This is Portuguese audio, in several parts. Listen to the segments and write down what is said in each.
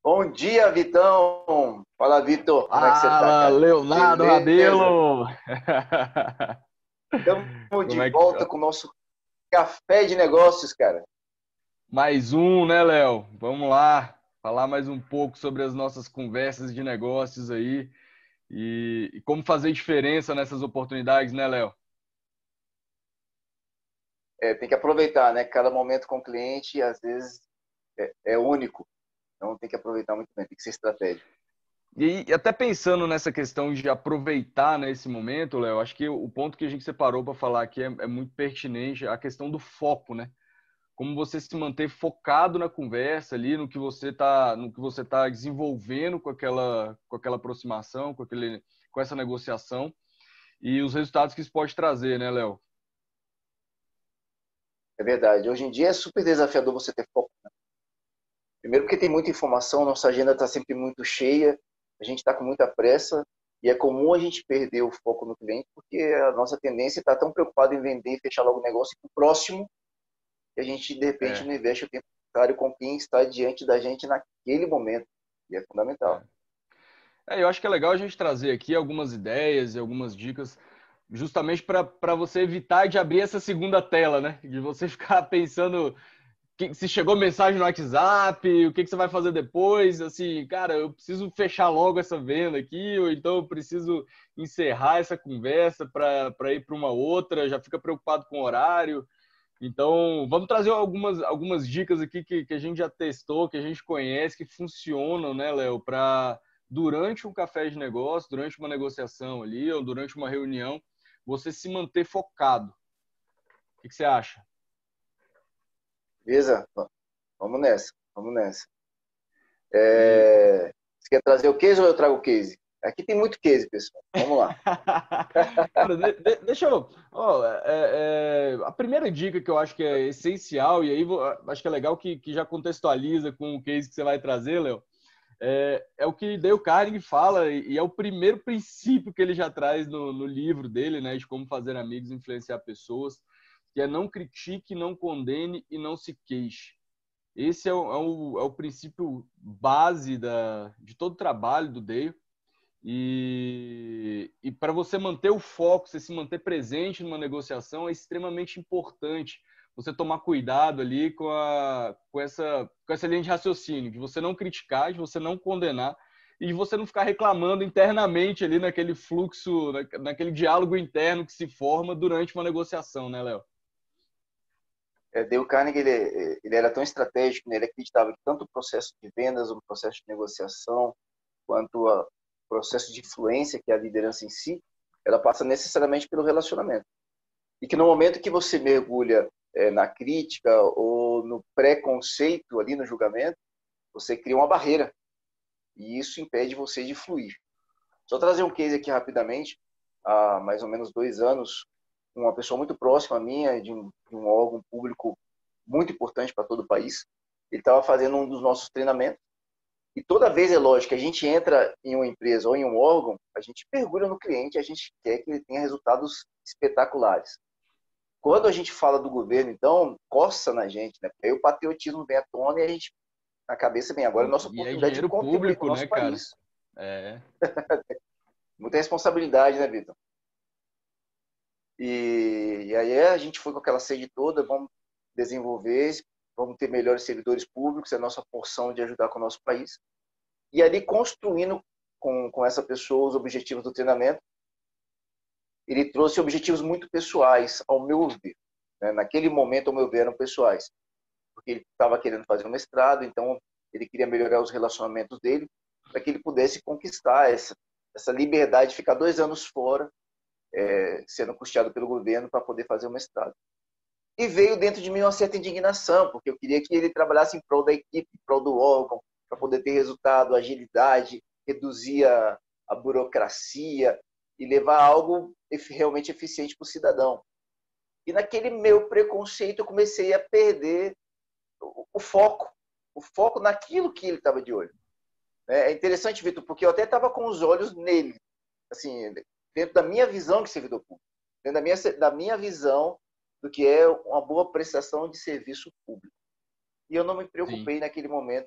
Bom dia, Vitão! Fala, Vitor, como é que você tá, Fala, cara? Leonardo Beleza? Rabelo! Estamos Como de é que... volta com o nosso café de negócios, cara. Mais um, né, Léo? Vamos lá, falar mais um pouco sobre as nossas conversas de negócios aí e como fazer diferença nessas oportunidades, né, Léo? Tem que aproveitar, né? Cada momento com o cliente, às vezes, é único. Então, tem que aproveitar muito bem, tem que ser estratégico. E até pensando nessa questão de aproveitar, né, esse momento, Léo, acho que o ponto que a gente separou para falar aqui é muito pertinente, a questão do foco, né? Como você se manter focado na conversa ali, no que você tá desenvolvendo com aquela aproximação, com essa negociação e os resultados que isso pode trazer, né, Léo? É verdade. Hoje em dia é super desafiador você ter foco. Primeiro porque tem muita informação, nossa agenda está sempre muito cheia, a gente está com muita pressa e é comum a gente perder o foco no cliente porque a nossa tendência está tão preocupada em vender e fechar logo o negócio e o próximo e a gente, de repente, É, não investe o tempo necessário com quem está diante da gente naquele momento. E é fundamental. é. Eu acho que é legal a gente trazer aqui algumas ideias e algumas dicas, justamente para você evitar de abrir essa segunda tela, né? De você ficar pensando se chegou mensagem no WhatsApp, o que você vai fazer depois, assim, cara, eu preciso fechar logo essa venda aqui, ou então eu preciso encerrar essa conversa para ir para uma outra, já fica preocupado com o horário. Então, vamos trazer algumas dicas aqui que a gente já testou, que a gente conhece, que funcionam, né, Léo, para durante um café de negócio, durante uma negociação ali, ou durante uma reunião, você se manter focado. O que você acha? Beleza? Vamos nessa, vamos nessa. E Você quer trazer o case ou eu trago o case? Aqui tem muito case, pessoal. Vamos lá. Cara, deixa eu. A primeira dica que eu acho que é essencial, e aí acho que é legal que já contextualiza com o case que você vai trazer, Léo, é o que Dale Carnegie fala, e é o primeiro princípio que ele já traz no livro dele, né, de como fazer amigos e influenciar pessoas, que é não critique, não condene e não se queixe. Esse é o princípio base de todo o trabalho do Dale. E para você manter o foco, você se manter presente numa negociação, é extremamente importante você tomar cuidado ali com essa linha de raciocínio, de você não criticar, de você não condenar e de você não ficar reclamando internamente ali naquele fluxo, naquele diálogo interno que se forma durante uma negociação, né, Léo? Dale Carnegie, ele era tão estratégico, né? Ele acreditava que tanto o processo de vendas, o processo de negociação, quanto o processo de influência, que é a liderança em si, ela passa necessariamente pelo relacionamento. E que no momento que você mergulha na crítica ou no preconceito ali no julgamento, você cria uma barreira e isso impede você de fluir. Só trazer um case aqui rapidamente. Há mais ou menos 2 anos, uma pessoa muito próxima a minha, de um órgão público muito importante para todo o país, ele estava fazendo um dos nossos treinamentos. E toda vez, é lógico, que a gente entra em uma empresa ou em um órgão, a gente mergulha no cliente, a gente quer que ele tenha resultados espetaculares. Quando a gente fala do governo, então, coça na gente, né? Porque aí o patriotismo vem à tona e a gente, na cabeça, vem agora é nossa E é oportunidade de dinheiro contribuir com o público, né, nosso cara? país. É. Muita responsabilidade, né, Vitor? E aí a gente foi com aquela sede toda, vamos desenvolver, vamos ter melhores servidores públicos, é a nossa porção de ajudar com o nosso país. E ali construindo com essa pessoa os objetivos do treinamento, ele trouxe objetivos muito pessoais, ao meu ver. Né? Naquele momento, ao meu ver, eram pessoais. Porque ele estava querendo fazer um mestrado, então ele queria melhorar os relacionamentos dele para que ele pudesse conquistar essa liberdade de ficar 2 anos fora, sendo custeado pelo governo para poder fazer o mestrado. E veio dentro de mim uma certa indignação, porque eu queria que ele trabalhasse em prol da equipe, em prol do órgão, para poder ter resultado, agilidade, reduzir a burocracia e levar algo realmente eficiente para o cidadão. E naquele meu preconceito eu comecei a perder o foco naquilo que ele estava de olho. É interessante, Vitor, porque eu até estava com os olhos nele, assim, dentro da minha visão de servidor público, dentro da minha visão do que é uma boa prestação de serviço público. E eu não me Sim. preocupei naquele momento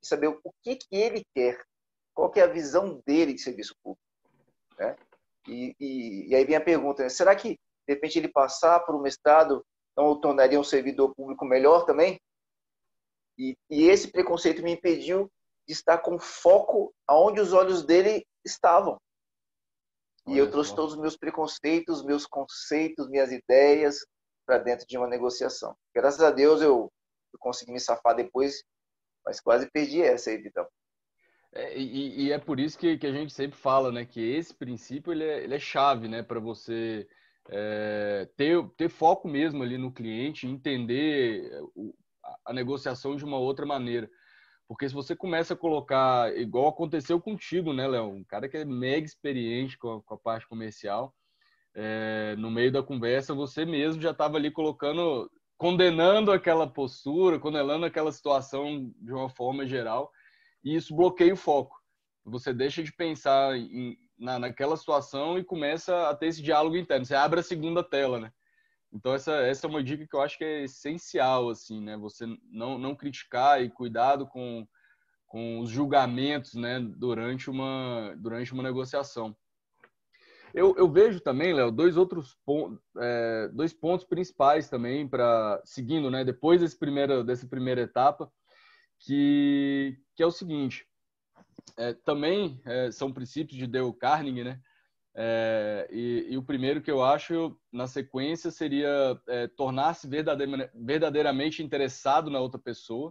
saber o que ele quer, qual que é a visão dele de serviço público, né? E aí vem a pergunta, né? Será que, de repente, ele passar por um mestrado não o tornaria um servidor público melhor também? E esse preconceito me impediu de estar com foco aonde os olhos dele estavam. E eu Olha trouxe só. todos os meus preconceitos, meus conceitos, minhas ideias para dentro de uma negociação. Graças a Deus eu consegui me safar depois, mas quase perdi essa aí, Vitão. E é por isso que a gente sempre fala, né, que esse princípio ele é chave, né, para você ter foco mesmo ali no cliente, entender a negociação de uma outra maneira. Porque se você começa a colocar, igual aconteceu contigo, né, Léo? Um cara que é mega experiente com a parte comercial, no meio da conversa, você mesmo já estava ali colocando, condenando aquela postura, condenando aquela situação de uma forma geral, e isso bloqueia o foco. Você deixa de pensar naquela situação e começa a ter esse diálogo interno. Você abre a segunda tela, né? Então, essa é uma dica que eu acho que é essencial, assim, né? Você não criticar e cuidado com os julgamentos, né? Durante uma negociação. Eu vejo também, Léo, dois pontos principais também para seguindo, né? Depois dessa primeira etapa, que é o seguinte. Também são princípios de Dale Carnegie, né? E o primeiro que eu acho, na sequência, seria tornar-se verdadeiramente interessado na outra pessoa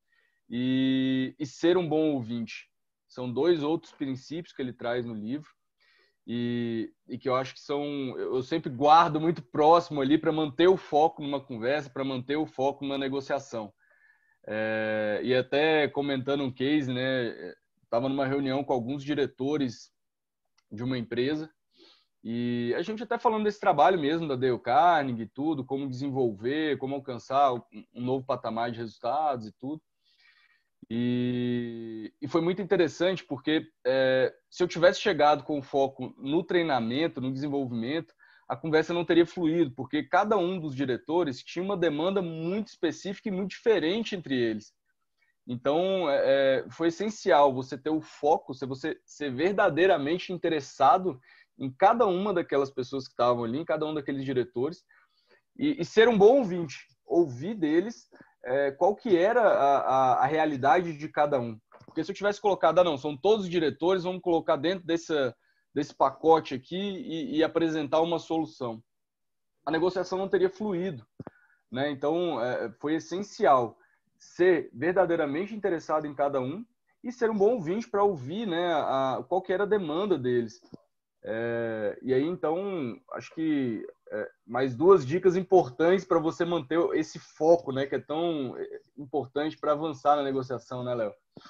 e ser um bom ouvinte. São dois outros princípios que ele traz no livro e que eu acho que eu sempre guardo muito próximo ali para manter o foco numa conversa, para manter o foco numa negociação. E até comentando um case, né? Estava numa reunião com alguns diretores de uma empresa e a gente até falando desse trabalho mesmo da Dale Carnegie e tudo, como desenvolver, como alcançar um novo patamar de resultados e tudo. E foi muito interessante porque se eu tivesse chegado com foco no treinamento, no desenvolvimento, a conversa não teria fluído, porque cada um dos diretores tinha uma demanda muito específica e muito diferente entre eles. Então, foi essencial você ter o foco, você ser verdadeiramente interessado em cada uma daquelas pessoas que estavam ali, em cada um daqueles diretores, e ser um bom ouvinte, ouvir deles qual que era a realidade de cada um. Porque se eu tivesse colocado, não, são todos os diretores, vamos colocar dentro desse pacote aqui e apresentar uma solução. A negociação não teria fluído, né? Então, foi essencial ser verdadeiramente interessado em cada um e ser um bom ouvinte para ouvir, né, qual que era a demanda deles. E aí, então, acho que mais duas dicas importantes para você manter esse foco, né, que é tão importante para avançar na negociação, né, Léo?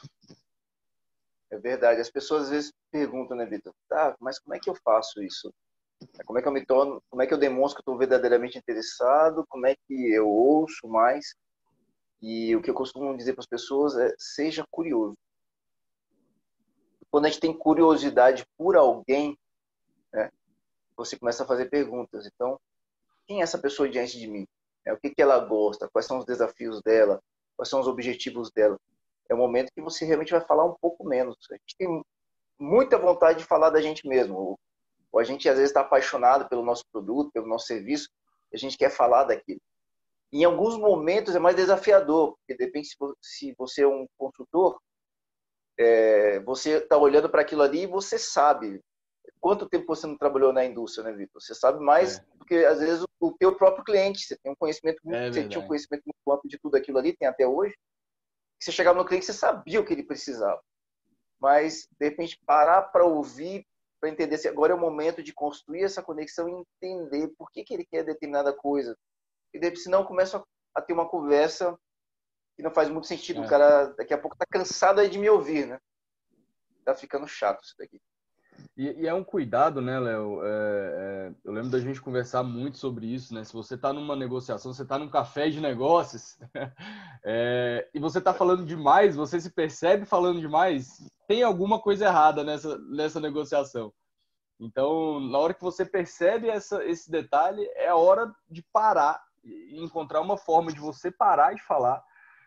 É verdade. As pessoas às vezes perguntam, né, Vitor? Tá, mas como é que eu faço isso? Como é que eu me torno, como é que eu demonstro que estou verdadeiramente interessado? Como é que eu ouço mais? E o que eu costumo dizer para as pessoas é: seja curioso. Quando a gente tem curiosidade por alguém, né, você começa a fazer perguntas. Então, quem é essa pessoa diante de mim? O que ela gosta? Quais são os desafios dela? Quais são os objetivos dela? É o momento que você realmente vai falar um pouco menos. A gente tem muita vontade de falar da gente mesmo. Ou a gente às vezes está apaixonado pelo nosso produto, pelo nosso serviço, e a gente quer falar daquilo. Em alguns momentos é mais desafiador, porque depende se você é um consultor, você está olhando para aquilo ali e você sabe quanto tempo você não trabalhou na indústria, né, Vitor? Você sabe mais do que às vezes o teu próprio cliente. Você tem um conhecimento você tinha um Verdade. conhecimento muito amplo de tudo aquilo ali, tem até hoje. Você chegava no cliente, você sabia o que ele precisava. Mas de repente parar para ouvir, para entender se agora é o momento de construir essa conexão e entender por que ele quer determinada coisa. E daí, senão começa a ter uma conversa que não faz muito sentido. O cara daqui a pouco está cansado de me ouvir, né? Tá ficando chato isso daqui. E é um cuidado, né, Léo? Eu lembro da gente conversar muito sobre isso, né? Se você está numa negociação, você está num café de negócios, e você está falando demais, você se percebe falando demais, tem alguma coisa errada nessa negociação. Então, na hora que você percebe esse detalhe, é a hora de parar e encontrar uma forma de você parar de falar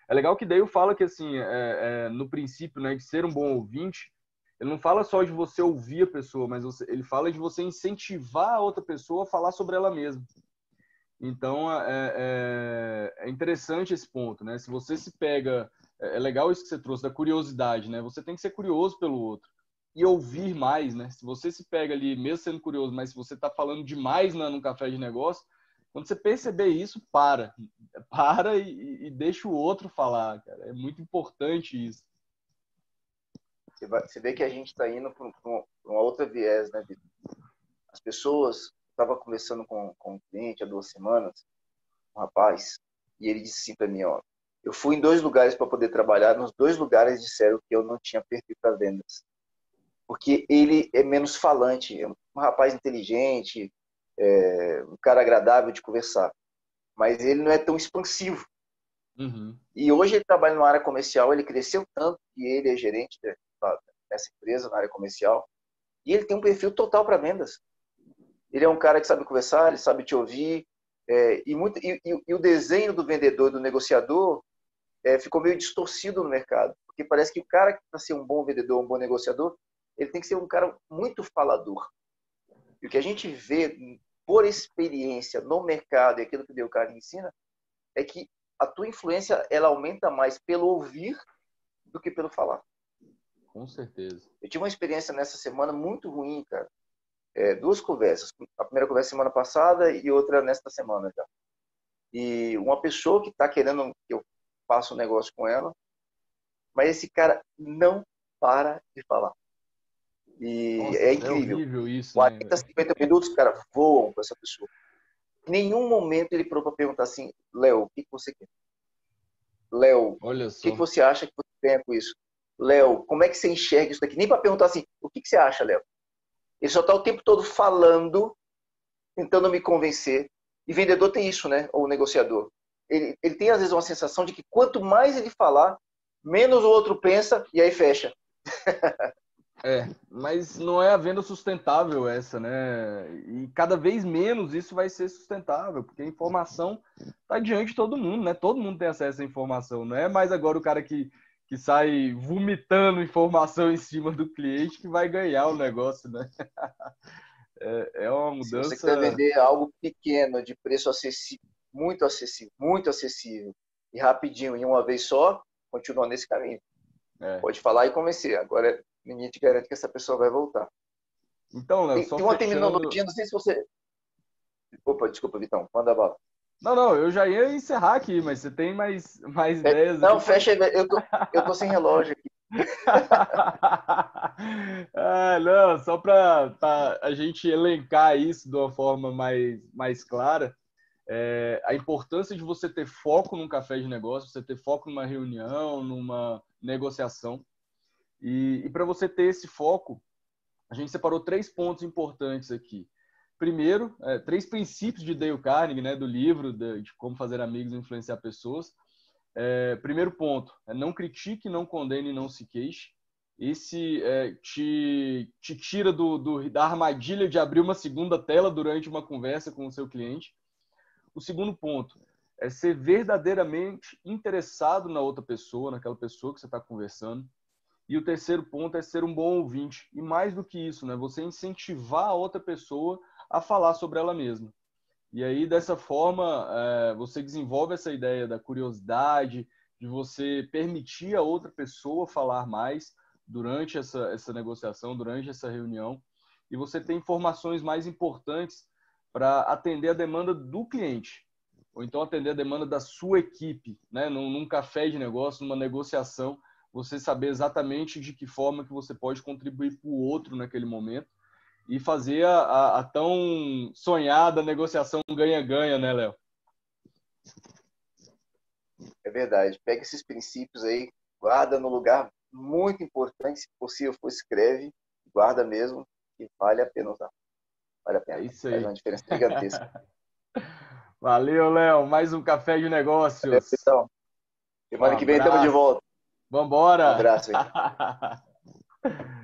É legal que Dale fala que, assim, no princípio, né, de ser um bom ouvinte, ele não fala só de você ouvir a pessoa, mas ele fala de você incentivar a outra pessoa a falar sobre ela mesma. Então, é interessante esse ponto, né? Se você se pega... É legal isso que você trouxe, da curiosidade, né? Você tem que ser curioso pelo outro e ouvir mais, né? Se você se pega ali, mesmo sendo curioso, mas se você está falando demais num café de negócio, quando você perceber isso, para. Para e deixa o outro falar, cara. É muito importante isso. Você vê que a gente está indo para uma outra viés, né, Vitor? As pessoas... Estava conversando com um cliente há 2 semanas, um rapaz, e ele disse assim para mim, ó, eu fui em 2 lugares para poder trabalhar, nos 2 lugares disseram que eu não tinha perfil para vendas. Porque ele é menos falante, é um rapaz inteligente, um cara agradável de conversar, mas ele não é tão expansivo. Uhum. E hoje ele trabalha numa área comercial, ele cresceu tanto que ele é gerente dessa empresa na área comercial, e ele tem um perfil total para vendas. Ele é um cara que sabe conversar, ele sabe te ouvir, e o desenho do vendedor, do negociador, ficou meio distorcido no mercado, porque parece que o cara que para ser um bom vendedor, um bom negociador, ele tem que ser um cara muito falador. E o que a gente vê por experiência no mercado, e aquilo que o Dale Carnegie ensina, é que a tua influência ela aumenta mais pelo ouvir do que pelo falar. Com certeza. Eu tive uma experiência nessa semana muito ruim, cara. 2 conversas. A primeira conversa semana passada e outra nesta semana já. E uma pessoa que está querendo que eu faça um negócio com ela, mas esse cara não para de falar. E Nossa, é é incrível. horrível isso, 40, né? 50 minutos, cara, voam com essa pessoa. Em nenhum momento ele parou para perguntar assim, Léo, o que você quer? Léo, o Olha que só. você acha que você ganha com isso? Léo, como é que você enxerga isso daqui? Nem para perguntar assim, o que você acha, Léo? Ele só está o tempo todo falando, tentando me convencer. E vendedor tem isso, né? Ou negociador. Ele tem, às vezes, uma sensação de que quanto mais ele falar, menos o outro pensa e aí fecha. Mas não é a venda sustentável essa, né? E cada vez menos isso vai ser sustentável, porque a informação está diante de todo mundo, né? Todo mundo tem acesso à informação. Não é mais agora o cara que sai vomitando informação em cima do cliente que vai ganhar o negócio, né? É uma Se você quiser mudança. vender algo pequeno, de preço muito acessível e rapidinho, em uma vez só, continua nesse caminho. É. Pode falar e convencer. Agora, ninguém te garante que essa pessoa vai voltar. Então, Léo, Tem só uma fechando. terminologia, não sei se você... Opa, desculpa, Vitão. Manda bala. Não, eu já ia encerrar aqui, mas você tem mais ideias Não, aí? fecha aí. Eu tô sem relógio aqui. Não, só para a gente elencar isso de uma forma mais clara, a importância de você ter foco num café de negócio, você ter foco numa reunião, numa negociação. E para você ter esse foco, a gente separou 3 pontos importantes aqui. Primeiro, 3 princípios de Dale Carnegie, né, do livro de Como Fazer Amigos e Influenciar Pessoas. Primeiro ponto, não critique, não condene, não se queixe. Esse te tira da armadilha de abrir uma segunda tela durante uma conversa com o seu cliente. O segundo ponto é ser verdadeiramente interessado na outra pessoa, naquela pessoa que você está conversando. E o terceiro ponto é ser um bom ouvinte. E mais do que isso, né, você incentivar a outra pessoa a falar sobre ela mesma. E aí, dessa forma, você desenvolve essa ideia da curiosidade, de você permitir a outra pessoa falar mais durante essa negociação, durante essa reunião, e você tem informações mais importantes para atender a demanda do cliente, ou então atender a demanda da sua equipe, né? Num café de negócio, numa negociação, você saber exatamente de que forma que você pode contribuir para o outro naquele momento, e fazer a tão sonhada negociação ganha-ganha, né, Léo? É verdade. Pega esses princípios aí, guarda no lugar muito importante, se possível, escreve, guarda mesmo, e vale a pena usar. Vale a É pena. isso Faz aí. uma diferença gigantesca. Valeu, Léo. Mais um café de Valeu, negócios. então. Um Semana que vem estamos de abraço. volta. Um Vambora! abraço aí.